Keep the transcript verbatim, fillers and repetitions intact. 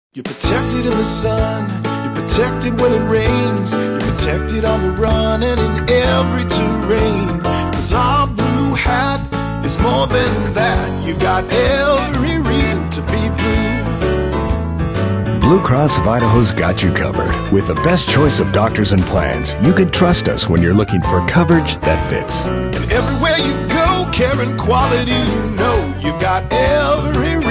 You're protected in the sun, you're protected when it rains, you're protected on the run and in every terrain. 'Cause our blue hat is more than that. You've got every reason to be blue. Blue Cross of Idaho's got you covered. With the best choice of doctors and plans, you can trust us when you're looking for coverage that fits. And everywhere you go, care and quality, you know you've got every reason